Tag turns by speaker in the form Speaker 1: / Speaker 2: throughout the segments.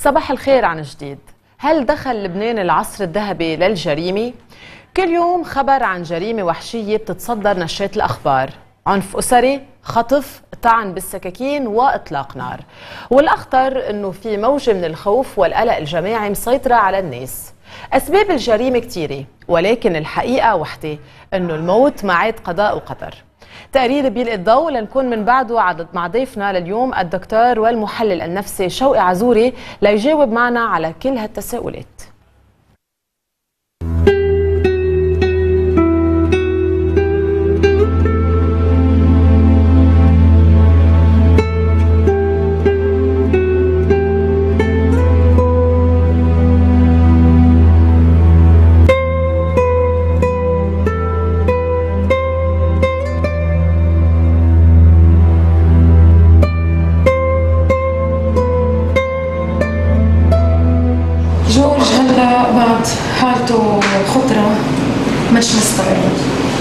Speaker 1: صباح الخير عن جديد. هل دخل لبنان العصر الذهبي للجريمة؟ كل يوم خبر عن جريمة وحشية بتتصدر نشرات الأخبار، عنف أسري، خطف، طعن بالسكاكين وإطلاق نار. والأخطر أنه في موجة من الخوف والقلق الجماعي مسيطرة على الناس. أسباب الجريمة كتيرة، ولكن الحقيقة وحدة، أنه الموت معاد قضاء وقدر. تقرير بيلقي الضوء لنكون من بعده مع ضيفنا لليوم الدكتور والمحلل النفسي شوقي عزوري ليجاوب معنا على كل هالتساؤلات.
Speaker 2: حالته خطرة مش مستغرب.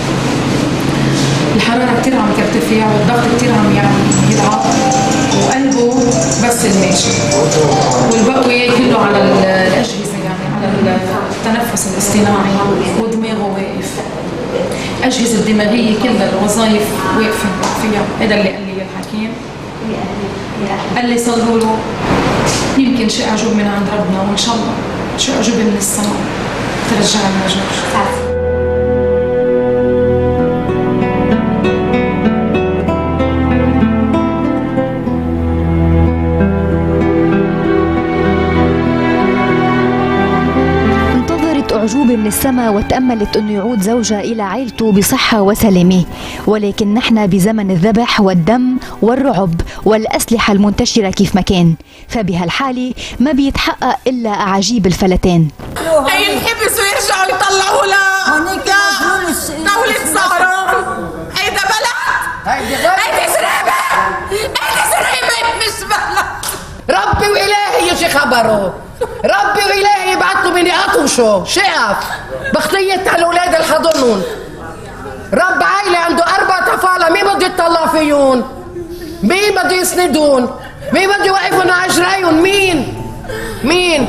Speaker 2: الحرارة كتير عم ترتفع والضغط كتير عم يلعب وقلبه بس الماشي والبقوي كله على الأجهزة، يعني على التنفس الاصطناعي ودماغه واقف. الأجهزة الدماغية كلها الوظائف واقفة فيها. هذا اللي قال لي الحكيم، قال لي صلوا له يمكن شيء عجوب من عند ربنا، وإن شاء الله شيء عجوب من السماء ترجع لنا جورج.
Speaker 3: أعجوبة من السماء وتأملت أنه يعود زوجها إلى عائلته بصحة وسلامة، ولكن نحن بزمن الذبح والدم والرعب والأسلحة المنتشرة كيف ما كان، فبهالحالة ما بيتحقق إلا أعاجيب الفلتان.
Speaker 4: ينحبسوا ويرجعوا يطلعوا دولة سهران. هيدا بلد، هيدي زريبة، مش بلد.
Speaker 5: ربي وإلهي شي خبره، ربي وإلهي يبعث له من يقطوشه شقف بخطية الأولاد الحضنون. رب عائلة عنده 4 أطفال، مين بده يطلع فيهم؟ مين بده يسندون؟ مين بده يوقفهم على جريهم؟ مين؟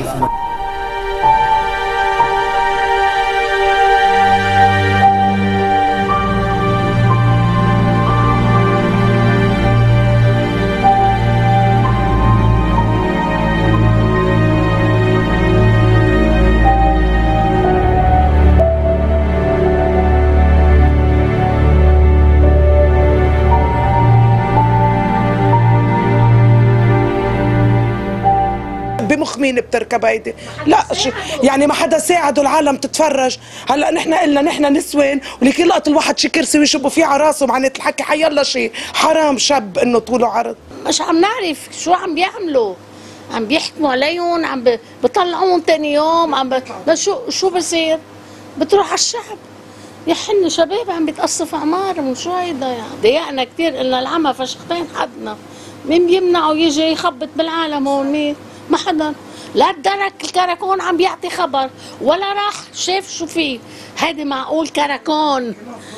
Speaker 6: بمخ مين بتركب هيدي؟ لا يعني ما حدا ساعده، العالم تتفرج. هلا نحن قلنا نحن نسوان ولكن لقط الواحد شي كرسي ويشبوا فيه على راسه، معنات الحكي حيلا شيء حرام. شاب انه طوله عرض
Speaker 7: مش عم نعرف شو عم بيعملوا، عم بيحكموا عليهم، عم بيطلعوهم ثاني يوم، بس شو بصير؟ بتروح على الشعب يحن شباب عم بيتقصف اعمارهم. شو هيدا يعني؟ ضيقنا كثير، قلنا العمى فشختين حدنا. مين بيمنعه يجي يخبط بالعالم هون؟ مين؟ ما حدا. لا الدرك الكراكون عم بيعطي خبر ولا راح شاف شو فيه. هيدي معقول كراكون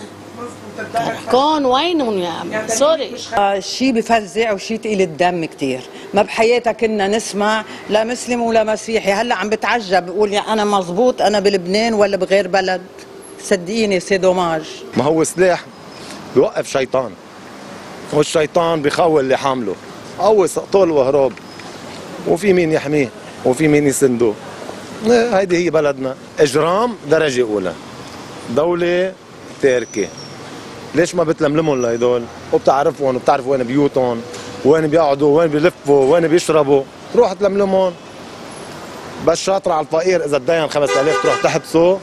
Speaker 7: وينهم يا عم؟ سوري.
Speaker 8: شيء بفزع وشيء تقيل الدم كتير. ما بحياتها كنا نسمع لا مسلم ولا مسيحي. هلا عم بتعجب بقول يعني انا مزبوط انا بلبنان ولا بغير بلد. صدقيني سي دوماج.
Speaker 9: ما هو سلاح بيوقف شيطان، والشيطان بيخول اللي حامله. قوس قتل وهرب، وفي مين يحميه وفي مين يسنده. هيدي هي بلدنا. اجرام درجه اولى، دوله تاركه. ليش ما بتلملمهم لهدول وبتعرفهم وبتعرف وين بيوتهم وين بيقعدوا وين بيلفوا وين بيشربوا؟ تروح تلملمهم. بس شاطر على الفقير اذا تدين 5000 تروح تحبسه.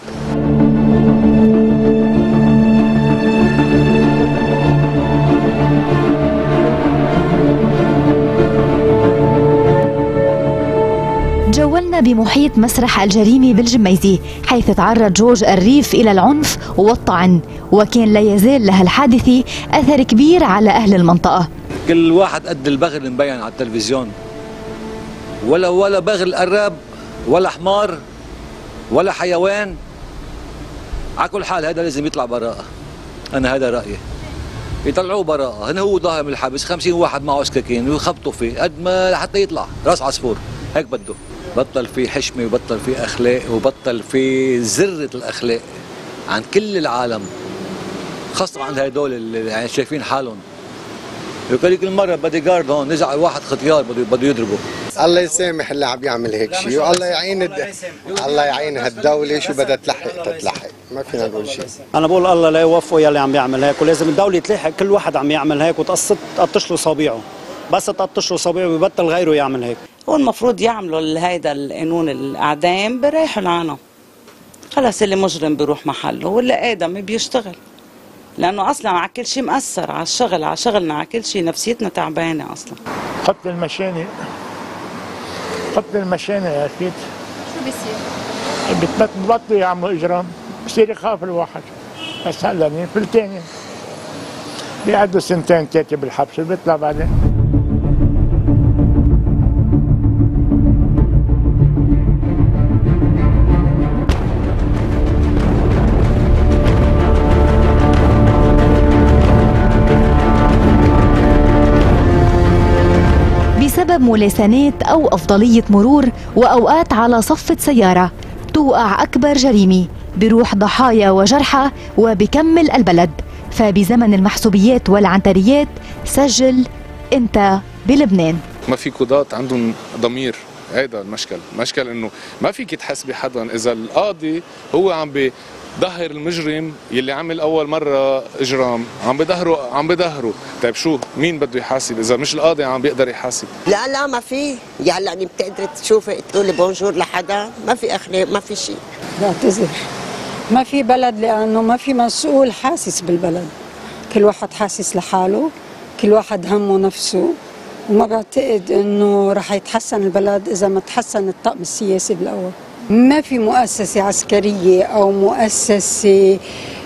Speaker 3: جولنا بمحيط مسرح الجريمة بالجميزة، حيث تعرض جورج الريف إلى العنف والطعن، وكان لا يزال لهالحادثة أثر كبير على أهل المنطقة.
Speaker 10: كل واحد قد البغل مبين على التلفزيون، ولا بغل قرب ولا حمار ولا حيوان. على كل حال هذا لازم يطلع براءة. أنا هذا رأيي، يطلعوه براءة. هو ظاهر من الحبس 50 واحد معه سكاكين ويخبطوا فيه قد ما لحتى يطلع راس عصفور. هيك بده بطل في حشمه وبطل في اخلاق وبطل في ذره الاخلاق عن كل العالم، خاصه عند هدول اللي يعني شايفين حالهم. يقول لك المره بدي جارد هون نزع واحد ختيار بده يضربه.
Speaker 11: الله يسامح اللي عم يعمل هيك شيء، والله يعين الله يعين هالدوله، شو بدها تلحق ما فينا نقول شيء.
Speaker 12: انا بقول الله لا يوفقه يلي عم يعمل هيك، ولازم الدوله تلاحق كل واحد عم يعمل هيك وتقطش له صابيعه، بس تقطش له صابيعه ويبطل غيره يعمل هيك.
Speaker 13: هو المفروض يعملوا هيدا القانون الاعدام بريحوا العالم، خلص اللي مجرم بيروح محله واللي ادمي بيشتغل، لانه اصلا على كل شيء مأثر على الشغل، على شغلنا، على كل شيء، نفسيتنا تعبانه اصلا.
Speaker 14: قتل المشاني، قتل المشاني يا اخي.
Speaker 15: شو بيصير؟
Speaker 14: بطلوا يعملوا اجرام، بصير يخاف الواحد. بس هلا في الثاني بيقعدوا سنتين ثلاثه بالحبس وبيطلع بعدين.
Speaker 3: بسبب ملاسنات أو أفضلية مرور وأوقات على صفة سيارة توقع أكبر جريمة، بروح ضحايا وجرحى وبكمل البلد. فبزمن المحسوبيات والعنتريات سجل أنت بلبنان.
Speaker 16: ما في قضاة عندهم ضمير، هيدا المشكل انه ما فيك تحاسبي حدا اذا القاضي هو عم بظهر المجرم يلي عمل اول مره اجرام، عم بظهره. طيب شو مين بده يحاسب اذا مش القاضي عم بيقدر يحاسب؟
Speaker 17: لا ما في، يعني بتقدري تشوفي تقولي بونجور لحدا، ما في اخلاق، ما في شيء.
Speaker 18: بعتذر، ما في بلد لانه ما في مسؤول حاسس بالبلد، كل واحد حاسس لحاله، كل واحد همه نفسه، وما بعتقد انه رح يتحسن البلد اذا ما تحسن الطقم السياسي بالاول. ما في مؤسسة عسكرية أو مؤسسة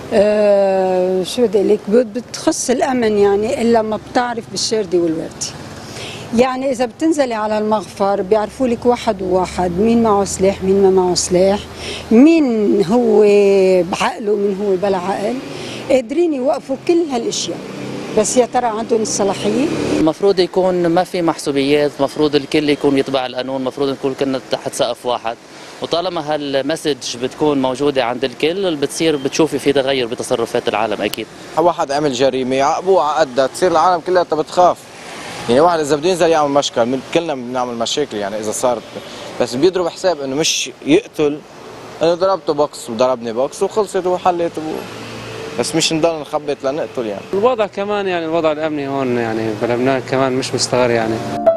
Speaker 18: شو بدي لك بتخص الأمن يعني إلا ما بتعرف بالشاردي والوردي. يعني إذا بتنزلي على المغفر بيعرفوا لك واحد وواحد مين معه سلاح مين ما معه سلاح، مين هو بعقله مين هو بلا عقل، قادرين يوقفوا كل هالأشياء. بس يا ترى عندهم الصلاحية؟
Speaker 19: المفروض يكون ما في محسوبيات، المفروض الكل يكون يتبع القانون، المفروض نكون كنا تحت سقف واحد، وطالما هالمسج بتكون موجودة عند الكل بتصير في تغير بتصرفات العالم أكيد.
Speaker 20: واحد عمل جريمة يعاقبوه عقدها، تصير العالم كلها بتخاف. يعني واحد إذا بده ينزل يعمل مشكل، كلنا بنعمل مشاكل يعني إذا صارت، بس بيضرب حساب إنه مش يقتل، إنه ضربته بوكس وضربني بوكس وخلصت وحلت بس مش نضل نخبط لنقتل يعني.
Speaker 21: الوضع كمان يعني الوضع الأمني هون يعني بلبنان كمان مش مستقر يعني.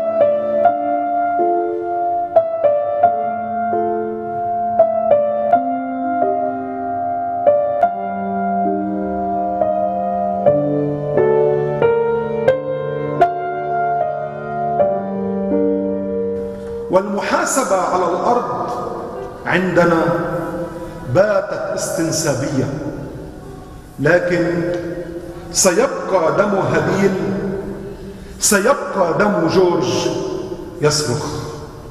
Speaker 22: والمحاسبة على الأرض عندنا باتت استنسابية، لكن سيبقى دم هابيل، سيبقى دم جورج يصرخ.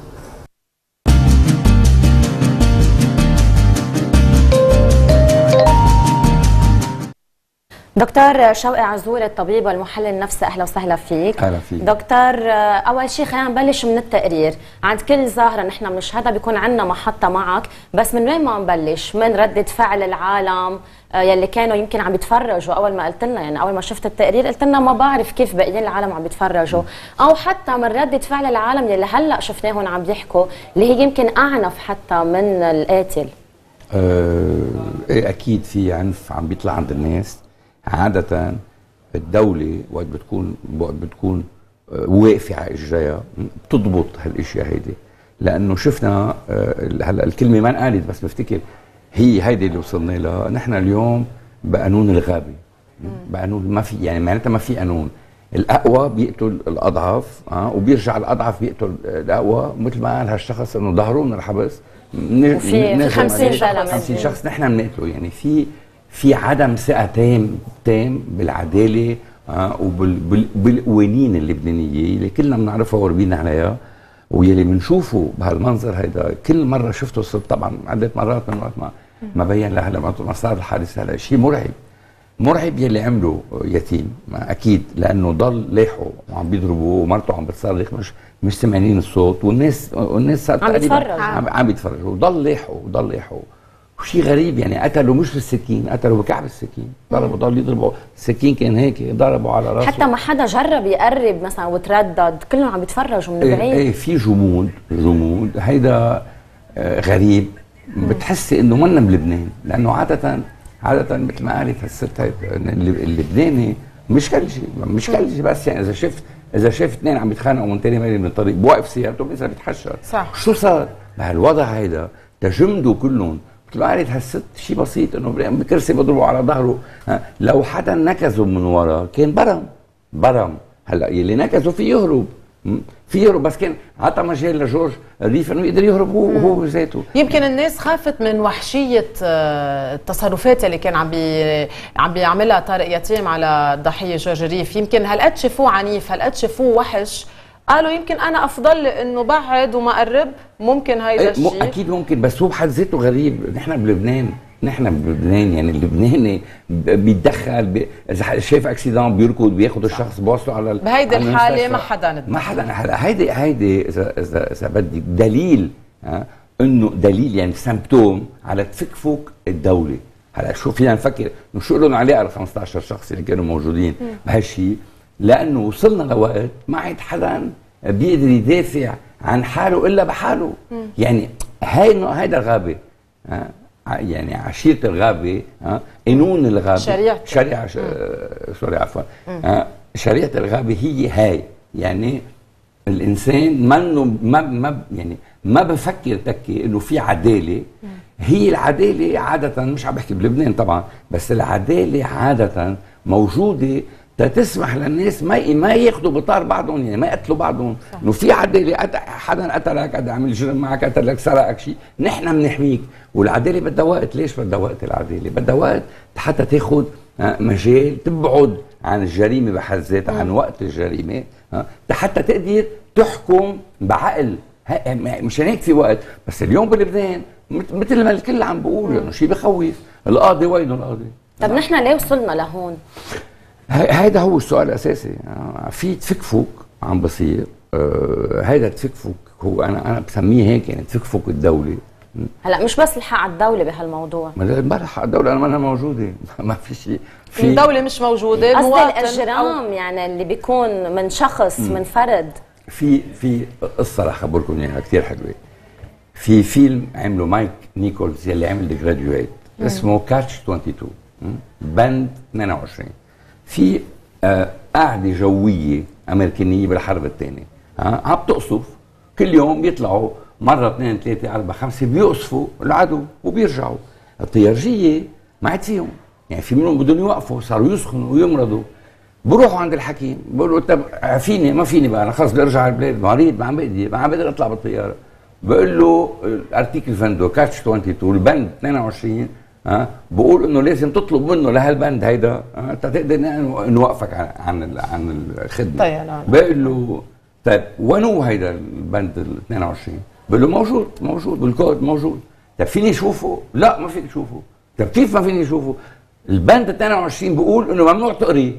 Speaker 23: دكتور شوقي عزور الطبيب والمحلل النفسي، اهلا وسهلا فيك.
Speaker 24: اهلا فيك
Speaker 23: دكتور، اول شيء خلينا نبلش من التقرير. عند كل ظاهره نحن بنشهدها بيكون عندنا محطه معك، بس من وين ما نبلش؟ من ردة فعل العالم يلي كانوا يمكن عم يتفرجوا اول ما قلت لنا، يعني اول ما شفت التقرير قلت لنا ما بعرف كيف باقيين العالم عم يتفرجوا، او حتى من ردة فعل العالم يلي هلا شفناهم عم يحكوا اللي هي يمكن اعنف حتى من القاتل.
Speaker 24: ايه اكيد في عنف عم بيطلع عند الناس. عادة الدولة وقت بتكون واقفة على إجرائها بتضبط هالاشياء هيدي، لأنه شفنا هلا الكلمة ما انقالت بس بفتكر هي هيدي اللي وصلنا لها. نحن اليوم بقانون الغابة، بقانون ما في، يعني معناتها ما في قانون. الأقوى بيقتل الأضعف وبيرجع الأضعف بيقتل الأقوى، مثل ما قال هالشخص إنه ظهروه من الحبس
Speaker 23: وفي 50
Speaker 24: شخص نحن بنقتله. يعني في عدم ثقة تام بالعدالة وبالقوانين اللبنانية اللي كلنا بنعرفها وقربين عليها، واللي بنشوفه بهالمنظر هيدا كل مرة شفته صرت طبعا عدة مرات من وقت ما بين لهلا ما صار الحادث. هلا شيء مرعب يلي عمله يتيم، اكيد، لانه ضل لاحقه وعم بيضربوه ومرته عم بتصرخ، مش سامعين الصوت، والناس صارت
Speaker 23: عم يتفرجوا
Speaker 24: عم يتفرجوا، وضل يحوا وشيء غريب يعني. قتلوا مش بالسكين، قتلوا بكعب السكين، ضربوا، ضل يضربوا السكين، كان هيك ضربوا على راسه.
Speaker 23: حتى ما حدا جرب يقرب مثلا وتردد، كلهم عم يتفرجوا من بعيد.
Speaker 24: ايه في جمود هيدا غريب. بتحسي انه منا بلبنان، لانه عاده مثل ما قالت هالست اللبناني مش كل شيء بس يعني اذا شاف اثنين عم يتخانقوا من تاني مالي من الطريق بوقف سيارته بيصير بيتحشر.
Speaker 1: صح.
Speaker 24: شو صار بهالوضع هيدا؟ تجمدوا كلهم. مثل ما قالت هالست شيء بسيط، انه بكرسي بضربوا على ظهره. لو حدا نكزه من ورا كان برم. هلا يلي نكزه في يهرب بس كان عطى مجال لجورج ريف انه يقدر يهرب هو بذاته.
Speaker 1: يمكن الناس خافت من وحشيه التصرفات اللي كان عم بيعملها طارق يتيم على الضحيه جورج ريف. يمكن هالقد شافوه عنيف، هالقد شافوه وحش، قالوا يمكن انا افضل انه بعد وما قرب. ممكن هيدا الشيء
Speaker 24: اكيد ممكن، بس هو بحد ذاته غريب. نحن بلبنان يعني اللبناني بيتدخل اذا شايف اكسيدان بيركض بياخذ الشخص بوصله على
Speaker 1: بهيدي الحاله ما حدا
Speaker 24: هلا هيدي اذا بدك دليل انه دليل يعني سمبتوم على تفكفك الدوله. هلا شو فينا نفكر انه شو لهم عليه على 15 شخص اللي كانوا موجودين بهالشيء، لانه وصلنا لوقت ما عاد حدا بيقدر يدافع عن حاله الا بحاله. يعني هيدا الغابه يعني عشيرة الغابة، قانون الغابة، شريعة سوري عفوا، شريعة الغابة هي يعني الإنسان ما بفكر تكي إنه في عدالة. هي العدالة عادة، مش عم بحكي بلبنان طبعا، بس العدالة عادة موجودة تسمح للناس ما ياخذوا بطار بعضهم، يعني ما يقتلوا بعضهم. انه في عداله، حدا قتلك، حدا عمل جرم معك، قتلك، سرقك شيء، نحن بنحميك. والعداله بدها وقت. ليش بدها وقت العداله؟ بدها وقت حتى تاخذ مجال تبعد عن الجريمه بحد ذاتها، عن وقت الجريمه، حتى تقدر تحكم بعقل. مشان هيك في وقت. بس اليوم بلبنان مثل ما الكل عم بيقول انه شيء بخوف. القاضي وينه القاضي؟
Speaker 23: طب نحن ليه وصلنا لهون؟
Speaker 24: هيدا هو السؤال الاساسي. في تفكفك عم بصير. هيدا تفكفك هو انا بسميه هيك، يعني تفكفك الدوله.
Speaker 23: هلا مش بس الحق على الدوله بهالموضوع،
Speaker 24: ما الحق على الدوله، انا ما موجوده. ما في شيء.
Speaker 1: الدوله مش موجوده،
Speaker 23: قصدي الاجرام يعني اللي بيكون من شخص من فرد.
Speaker 24: في قصه رح اخبركم اياها كثير حلوه. في فيلم عمله مايك نيكولز يلي عمل ذا جراديويت اسمه كاتش 22 بند 22. في قاعده جويه امريكانيه بالحرب الثانيه، عم تقصف كل يوم، بيطلعوا مره 2 3 4 5 بيقصفوا العدو وبيرجعوا. الطيارجيه ما عاد فيهم، يعني في منهم بدهم يوقفوا، صاروا يسخنوا ويمرضوا. بروحوا عند الحكيم بقولوا طب عفيني، ما فيني بقى، انا خلص بدي ارجع على البلاد، مريض، ما عم بقدر اطلع بالطياره. بقول له الارتيكل فندو كاتش 22 البند 22 بقول انه لازم تطلب منه لهالبند هيدا تقدر نوقفك عن الخدمه.
Speaker 1: طيب
Speaker 24: بقول له طيب وين هو هيدا البند ال 22؟ بقول له موجود بالكود موجود. طيب فيني اشوفه؟ لا ما فيني اشوفه. طيب كيف ما فيني اشوفه؟ البند 22 بقول انه ممنوع تقري.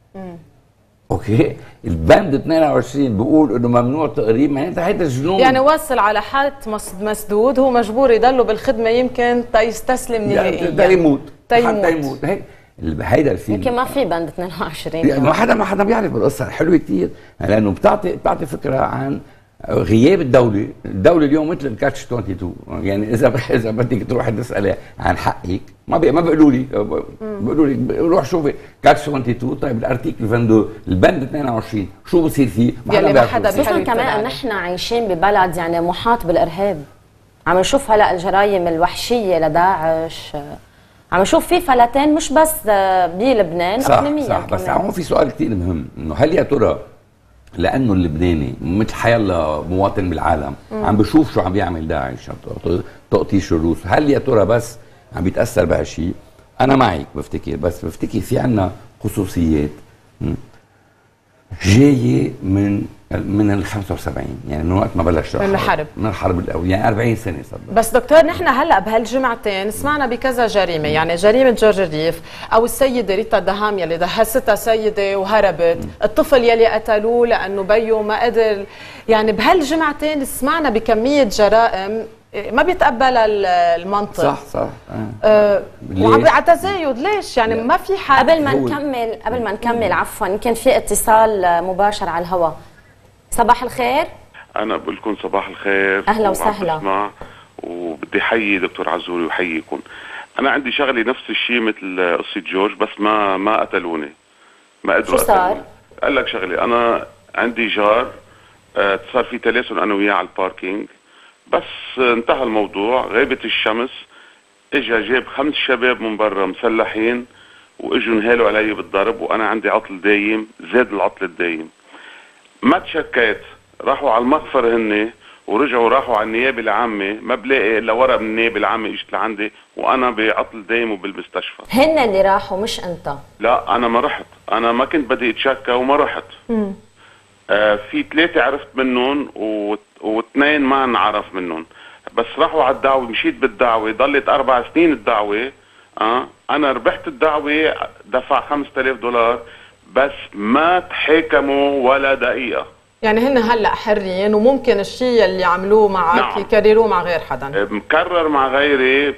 Speaker 24: اوكي، البند 22 بيقول انه ممنوع تقريب، معناتها هيدا جنون.
Speaker 1: يعني وصل على حاله مسدود، هو مجبور يضله بالخدمه يمكن يستسلم نهائيا،
Speaker 24: ده يموت حتى يموت. هيك هيدا الفيلم
Speaker 23: يمكن ما في بند 22
Speaker 24: يعني ما حدا بيعرف بالقصه. حلوه كثير لانه بتعطي فكره عن غياب الدوله. اليوم مثل الكاتش 22، يعني اذا بدك تروح تسالي عن حقك ما بيقولوا لي، بيقولوا لي روح شوفي كاتش 22. طيب الارتيكل فندو البند 22 شو بصير فيه؟
Speaker 1: ما حدا
Speaker 23: خصوصا كمان نحن عايشين ببلد يعني محاط بالارهاب. عم نشوف هلا الجرايم الوحشيه لداعش، عم نشوف في فلتان مش بس بلبنان اقليميا.
Speaker 24: صح بس هون في سؤال كثير مهم، انه هل يا ترى لانه اللبناني مثل حيالله مواطن بالعالم عم بشوف شو عم بيعمل داعش، تقطيش الروس، هل يا ترى بس عم بيتاثر بهالشيء؟ انا معك بفتكر في عنا خصوصيات جايه من من ال 75 يعني من وقت ما بلش
Speaker 1: من الحرب،
Speaker 24: من الحرب الاولى، يعني 40 سنه صار.
Speaker 1: بس دكتور نحن هلا بهالجمعتين سمعنا بكذا جريمه، يعني جريمه جورج الريف او السيده ريتا دهام يلي دهستها سيده وهربت، الطفل يلي قتلوه لانه بيو ما قدر، يعني بهالجمعتين سمعنا بكميه جرائم ما بيتقبلها المنطق.
Speaker 24: صح
Speaker 1: وعم على تزايد، ليش؟ يعني ما في حد.
Speaker 23: قبل ما نكمل عفوا، يمكن في اتصال مباشر على الهواء. صباح الخير.
Speaker 2: انا بقول لكم صباح الخير،
Speaker 23: اهلا وسهلا.
Speaker 2: بسمع وبدي حيي دكتور عزوري وحييكم. انا عندي شغله نفس الشيء مثل قصه جورج، بس ما قتلوني، ما قدروا.
Speaker 23: شو صار؟
Speaker 2: قال لك شغله، انا عندي جار صار في تلاسل انا وياه على الباركينج، بس انتهى الموضوع. غابت الشمس، اجا جاب 5 شباب من برا مسلحين واجوا انهالوا علي بالضرب، وانا عندي عطل دايم، زاد العطل الدايم. ما تشكيت، راحوا على المخفر هن ورجعوا راحوا على النيابه العامه، ما بلاقي الا ورق من النيابه العامه اجت لعندي وانا بعطل دايم وبالمستشفى.
Speaker 23: هن اللي راحوا مش انت؟
Speaker 2: لا انا ما رحت، انا ما كنت بدي اتشكى وما رحت. في 3 عرفت منهم و2 ما انعرف منهم، بس راحوا على الدعوه، مشيت بالدعوه، ضلت 4 سنين الدعوه. انا ربحت الدعوه، دفع $5000 بس ما تحاكموا ولا دقيقه.
Speaker 1: يعني هن هلا حرين وممكن الشيء اللي عملوه معك نعم. يكرروه مع غير حدا.
Speaker 2: مكرر مع غيري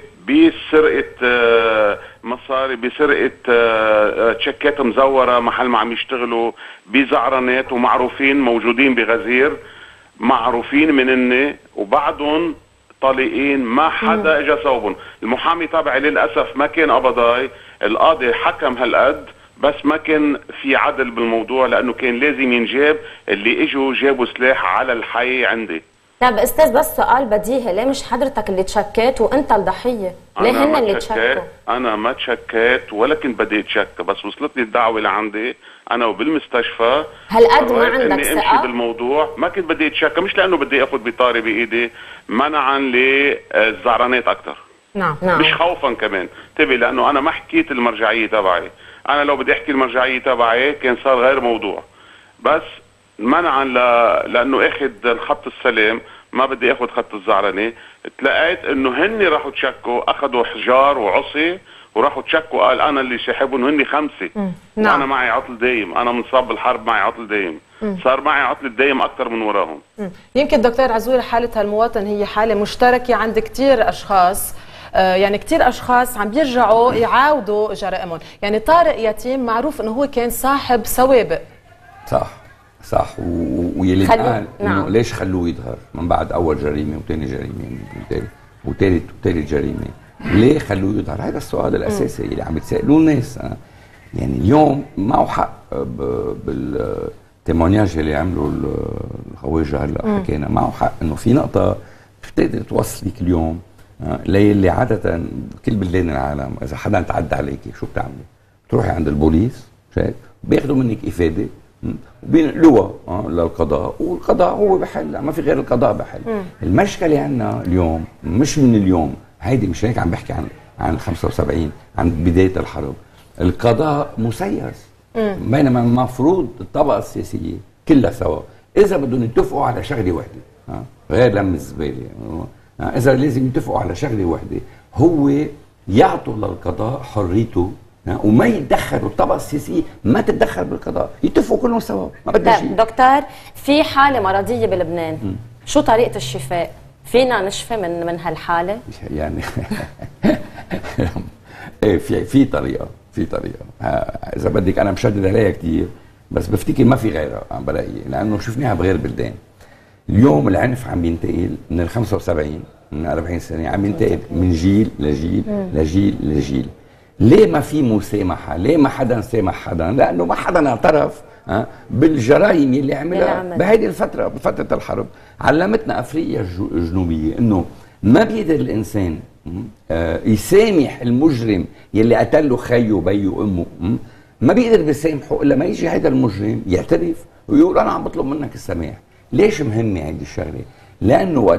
Speaker 2: بسرقه مصاري، بسرقه تشيكات مزوره محل ما عم يشتغلوا، بزعرنات، ومعروفين موجودين بغزير، معروفين منني وبعدهم طليقين، ما حدا اجى صوبهم. المحامي تبعي للاسف ما كان قبضاي، القاضي حكم هالقد بس ما كان في عدل بالموضوع، لانه كان لازم ينجاب اللي اجوا جابوا سلاح على الحي عندي.
Speaker 23: طيب استاذ، بس سؤال بديهي، ليه مش حضرتك اللي تشكيت وانت الضحيه؟ ليه هن اللي تشكوا؟
Speaker 2: انا ما تشكيت ولا كنت بدي اتشكى، بس وصلتني الدعوه لعندي انا وبالمستشفى.
Speaker 23: هالقد ما عندك
Speaker 2: اني امشي بالموضوع، ما كنت بدي اتشكى، مش لانه بدي اخذ بطاري بايدي، منعا للزعرانات اكثر.
Speaker 1: نعم
Speaker 2: مش خوفا كمان، انتبه، لانه انا ما حكيت المرجعيه تبعي. انا لو بدي احكي المرجعيه تبعي كان صار غير موضوع، بس منعا لانه اخذ الخط السلام، ما بدي اخذ خط الزعرنه. تلاقيت انه هن راحوا تشكوا، اخذوا حجار وعصي وراحوا تشكوا، قال انا اللي ساحبهم، هن 5.
Speaker 1: نعم.
Speaker 2: وانا معي عطل دايم، انا منصاب بالحرب، معي عطل دايم. صار معي عطل دايم اكثر من وراهم.
Speaker 1: يمكن دكتور عزوري حاله هالمواطن هي حاله مشتركه عند كثير اشخاص، يعني كثير اشخاص عم بيرجعوا يعاودوا جرائمهم. يعني طارق يتيم معروف انه هو كان صاحب سوابق.
Speaker 24: صح ويلي قال انه ليش خلوه يظهر من بعد اول جريمه وثاني جريمه وثالث جريمه، ليه خلوه يظهر؟ هذا السؤال الاساسي اللي عم يتسالوه الناس. يعني اليوم معه حق بالتيمونياج اللي عملوا الخواجه هلا حكينا، معه حق انه في نقطه بتقدر توصلك اليوم للي عاده بكل بلدان العالم، اذا حدا تعدى عليكي شو بتعملي؟ بتروحي عند البوليس، شايف؟ بياخذوا منك افاده وبينقلوها للقضاء، والقضاء هو بحل، ما في غير القضاء بحل. المشكله عندنا اليوم مش من اليوم، هيدي مش هيك عم بحكي عن 75، عن بدايه الحرب. القضاء مسيس، بينما المفروض الطبقه السياسيه كلها سوا اذا بدهم يتفقوا على شغله وحده، غير لم الزباله، اذا لازم يتفقوا على شغله وحده، هو يعطوا للقضاء حريته وما يتدخلوا، الطبقه السياسيه ما تتدخل بالقضاء، يتفقوا كلهم سوا، ما بدها شيء.
Speaker 23: دكتور، في حاله مرضيه بلبنان، شو طريقه الشفاء؟ فينا نشفى من هالحاله؟
Speaker 24: يعني ايه، في طريقه اذا بدك، انا مشدد عليها كثير، بس بفتكر ما في غيرها عم بلاقي، لانه شفناها بغير بلدان. اليوم العنف عم ينتقل من ال 75 من 40 سنه، عم ينتقل من جيل لجيل لجيل لجيل. ليه ما في مسامحه؟ ليه ما حدا سامح حدا؟ لانه ما حدا اعترف بالجرائم اللي عملها بهيدي الفتره، بفتره الحرب. علمتنا افريقيا الجنوبيه انه ما بيقدر الانسان يسامح المجرم يلي قتل له خيه وبيه وامه، ما بيقدر بيسامحه الا ما يجي هذا المجرم يعترف ويقول انا عم بطلب منك السماح. ليش مهمه هيدي الشغله؟ لانه وقت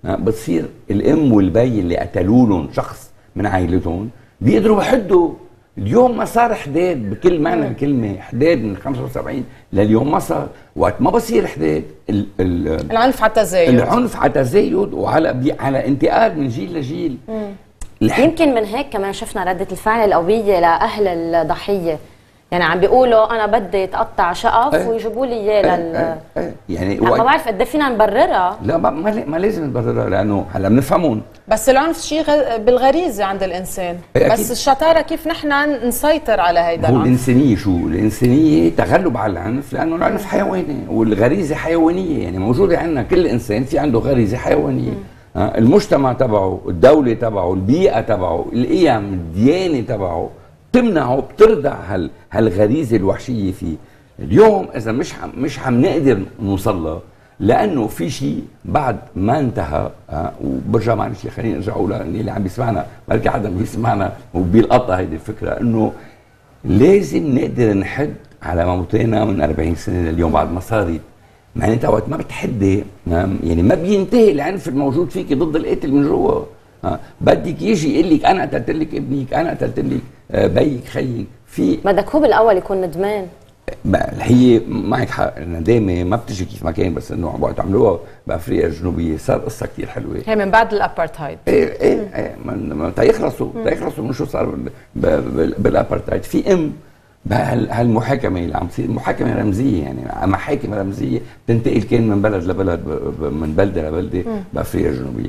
Speaker 24: بتصير الام والبي اللي قتلوا لهم شخص من عائلتهم بيقدروا يحدوا اليوم ما صار حداد بكل معنى الكلمه، حداد من 75 لليوم ما صار. وقت ما بصير حداد
Speaker 1: العنف على التزايد،
Speaker 24: العنف على تزايد على انتقال من جيل لجيل.
Speaker 23: يمكن من هيك كمان شفنا ردة الفعل القوية لأهل الضحية، يعني عم بيقولوا أنا بدي يتقطع شقف ويجيبوا لي إياه
Speaker 24: يعني
Speaker 23: ما بعرف قد فينا نبررها.
Speaker 24: لا ما لازم نبررها، لأنه هلا بنفهمون.
Speaker 1: بس العنف شيء بالغريزة عند الإنسان، بس الشطارة كيف نحن نسيطر على هيدا
Speaker 24: هو
Speaker 1: العنف.
Speaker 24: الإنسانية شو؟ الإنسانية تغلب على العنف، لأنه العنف حيواني والغريزة حيوانية، يعني موجودة عندنا. كل إنسان في عنده غريزة حيوانية. المجتمع تبعه، الدولة تبعه، البيئة تبعه، القيم، الديانة تبعه تمنعه، بتردع هالغريزة الوحشية فيه. اليوم إذا مش عم نقدر نوصلها، لأنه في شيء بعد ما انتهى. وبرجع معلش خليني أرجع أقول اللي عم بيسمعنا، بلكي حدا بيسمعنا وبيلقطها هيدي الفكرة، إنه لازم نقدر نحد على موتنا من 40 سنة لليوم بعد ما صارت. معناتها وقت ما بتحدي يعني ما بينتهي العنف الموجود فيك ضد القاتل من جوا. بدك يجي يقول لك انا قتلت لك ابنك، انا قتلت لك بيك، خيك. في
Speaker 23: بدك هو بالاول يكون ندمان.
Speaker 24: هي معك حق، الندامه ما بتجي كيف ما كان، بس انه وقت عملوها بافريقيا الجنوبيه صار قصه كثير حلوه.
Speaker 1: هي من بعد الابارتهايد.
Speaker 24: ايه تيخلصوا من شو صار بالابارتهايد. في هالمحاكمه اللي عم تصير محاكمه رمزيه، يعني محاكم رمزيه تنتقل كان من بلد لبلد، من بلده لبلده بافريقيا الجنوبيه.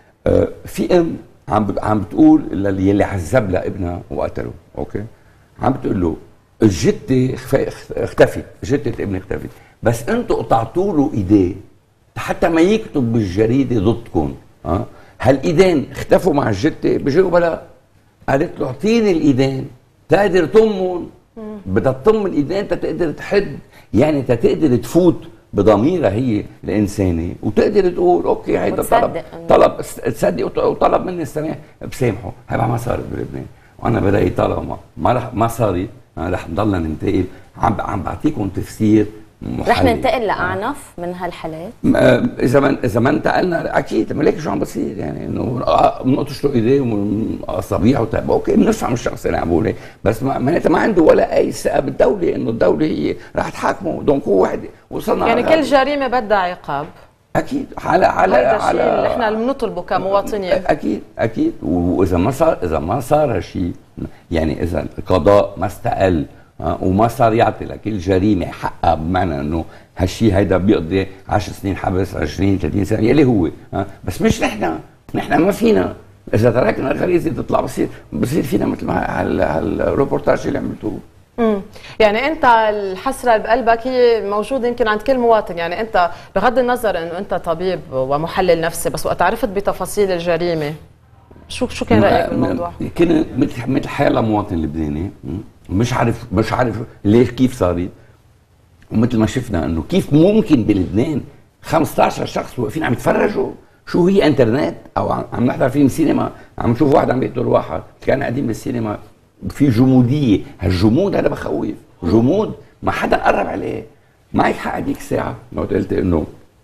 Speaker 24: في عم بتقول يلي عذب لها ابنها وقتله، اوكي، عم بتقول له الجته اختفت، جته ابني اختفت، بس انتم قطعتوا له ايديه حتى ما يكتب بالجريده ضدكم. هالايدين اختفوا مع الجته؟ بجاوبها لا. قالت له اعطيني الايدين تقدر طمهم، بدها تطم الايدين تقدر تحد، يعني تقدر تفوت بضميرها هي الانساني وتقدر تقول اوكي هيدا طلب تصدق وطلب مني السماح بسامحه. هيبقى ما صارت بلبنان، وانا برايي طالما ما صارت رح نضلنا ننتقل. عم بعطيكم تفسير محلي.
Speaker 23: رح ننتقل لاعنف من هالحالات
Speaker 24: اذا ما انتقلنا اكيد. ما ليك شو عم بصير، يعني انه بنقطش له ايديه واصابعه اوكي بنفهم الشخص اللي عم بقول، بس معناتها ما عنده ولا اي ثقه بالدوله انه الدوله هي رح تحاكمه. دونك هو وحده وصلنا
Speaker 1: يعني كل جريمه بدها عقاب
Speaker 24: اكيد. على
Speaker 1: هذا الشيء اللي احنا بنطلبه كمواطنين.
Speaker 24: اكيد واذا ما صار هالشيء، يعني اذا القضاء ما استقل وما صار يعطي لكل جريمه حقها، بمعنى انه هالشيء هيدا بيقضي 10 سنين حبس، 20 30 سنه يلي هو. بس مش نحن ما فينا اذا تركنا الغريزه تطلع بصير فينا مثل ما هالروبورتاج اللي عملتوه.
Speaker 1: يعني انت الحسره اللي بقلبك هي موجوده يمكن عند كل مواطن. يعني انت بغض النظر انه انت طبيب ومحلل نفسي، بس وقت عرفت بتفاصيل الجريمه شو كان رايك بالموضوع؟
Speaker 24: كان مثل حالة مواطن لبناني مش عارف ليش كيف صارت. ومثل ما شفنا انه كيف ممكن بلبنان 15 شخص واقفين عم يتفرجوا شو هي انترنت او عم نحضر فيلم سينما، عم نشوف واحد عم يقتل واحد. كان قاعدين بالسينما في جموديه، هالجمود هذا بخوف، جمود ما حدا قرب عليه. معك حق هذيك الساعه لو قلت انه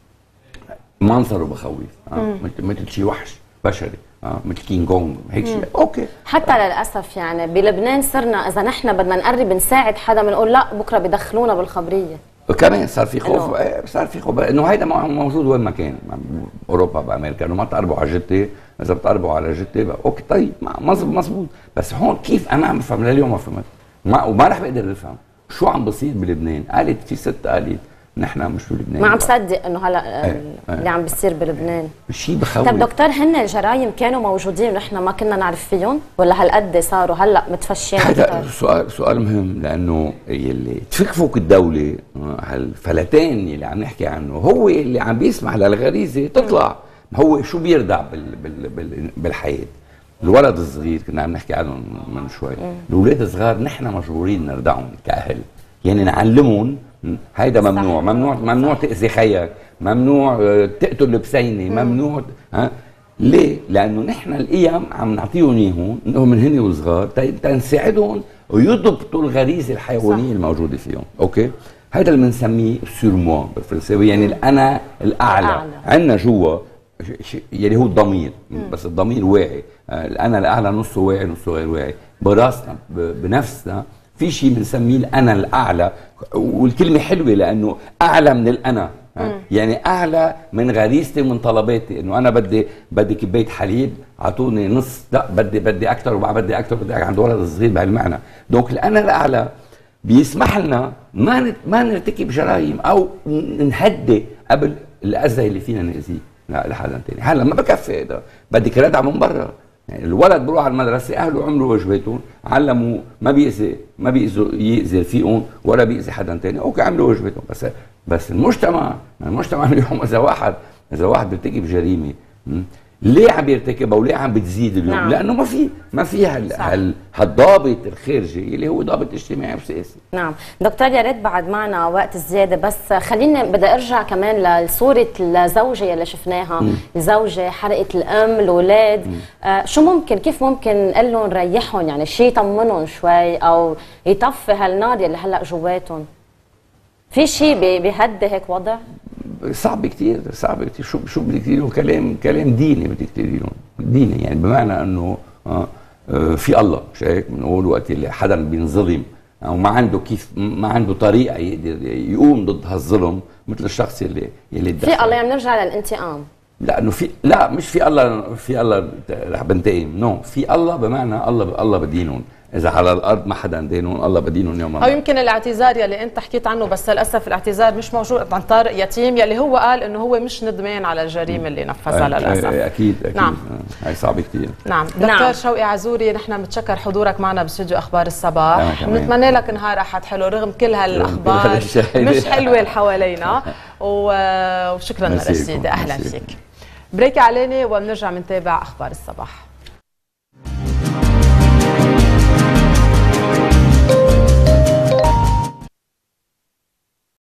Speaker 24: منظره بخوف، مثل شيء وحش بشري، مثل كينج كونج هيك شيء. اوكي
Speaker 23: حتى للاسف يعني بلبنان صرنا اذا نحن بدنا نقرب نساعد حدا بنقول لا بكره بدخلونا بالخبريه.
Speaker 24: كمان صار في خوف انه هيدا موجود وين ما كان، باوروبا بامريكا، انه ما تقربوا على جتي، اذا بتقربوا على جتي اوكي طيب مزبوط. بس هون كيف انا عم بفهم لليوم ما فهمت وما رح بقدر افهم شو عم بصير بلبنان. قالت في ست قالت نحن مش بلبنان، ما
Speaker 23: عم بصدق انه هلا اللي عم بيصير بلبنان
Speaker 24: شيء بخوف.
Speaker 23: طب دكتور، هن الجرايم كانوا موجودين ونحن ما كنا نعرف فيهم ولا هالقد صاروا هلا متفشين
Speaker 24: اكثر؟ سؤال مهم، لانه يلي تفكفك الدوله هالفلتان اللي عم نحكي عنه هو اللي عم بيسمح للغريزه تطلع. هو شو بيردع بالحياه؟ الولد الصغير كنا عم نحكي عنهم من شوي، الاولاد الصغار نحن مجبورين نردعهم كاهل، يعني نعلمهم هيدا ممنوع، ممنوع تأذي خيك، ممنوع تقتل بسينة، ممنوع ليه؟ لأنه نحن القيم عم نعطيهم إياهم إنهم من هن وصغار تنساعدهم ويضبطوا الغريزة الحيوانية الموجودة فيهم، أوكي؟ هيدا اللي بنسميه سورموا بالفرنساوي، يعني الأنا الأعلى. عندنا جوا يلي هو الضمير، بس الضمير واعي. الأنا الأعلى نصه واعي نصه غير واعي. براسنا بنفسنا في شيء بنسميه الانا الاعلى، والكلمه حلوه لانه اعلى من الانا، يعني اعلى من غريزتي ومن طلباتي، انه انا بدي كبايه حليب اعطوني نص، لا بدي اكثر بدي اكثر، بدي عند ولد صغير بهالمعنى. دونك الانا الاعلى بيسمح لنا ما نرتكب جرائم او نهدي قبل الاذى اللي فينا ناذيه لحدا ثاني. هلا ما بكفي هذا، بدك ردعه من برا. يعني الولد بروح على المدرسه، اهله عملوا واجباتهم، علموا ما يأذي رفيقهم ولا بيأذي حدا ثاني، اوكي عملوا واجباتهم. بس المجتمع اليوم اذا واحد بيرتكب جريمه، ليه عم يرتكبها وليه عم بتزيد اليوم؟ نعم. لانه ما في هالضابط الخارجي اللي هو ضابط اجتماعي وسياسي.
Speaker 23: نعم دكتور، يا ريت بعد معنا وقت زياده، بس بدي ارجع كمان لصوره الزوجه اللي شفناها، الزوجه حرقت الام الاولاد، كيف ممكن نقول لهم نريحهم، يعني شيء يطمنهم شوي او يطفي هالنار اللي هلا جواتهم؟ في شيء بيهدي هيك وضع؟
Speaker 24: صعب كتير. شو بدك تقولي لهم؟ كلام ديني بدك تقولي لهم، ديني يعني بمعنى انه في الله، مش هيك؟ بنقول وقت اللي حدا بينظلم او ما عنده طريقه يقدر يقوم ضد هالظلم، مثل الشخص اللي
Speaker 23: في الله، يعني نرجع للانتقام.
Speaker 24: لانه مش في الله رح بنتقم، في الله بمعنى الله بدينهم، إذا على الأرض ما حدا دينهم الله بدينهم يوم ما.
Speaker 1: أو يمكن الاعتذار يلي أنت حكيت عنه، بس للأسف الاعتذار مش موجود عن طارق يتيم، يلي هو قال إنه هو مش ندمان على الجريمة اللي نفذها للأسف.
Speaker 24: أكيد.
Speaker 1: نعم.
Speaker 24: هاي صعبة كتير.
Speaker 1: نعم. دكتور شوقي عزوري، نحن متشكر حضورك معنا باستوديو أخبار الصباح، بنتمنى لك نهار أحد حلو رغم كل هالأخبار مش حلوة اللي حوالينا، وشكرا لك سيدي، أهلا فيك. بريك علينا وبنرجع بنتابع أخبار الصباح.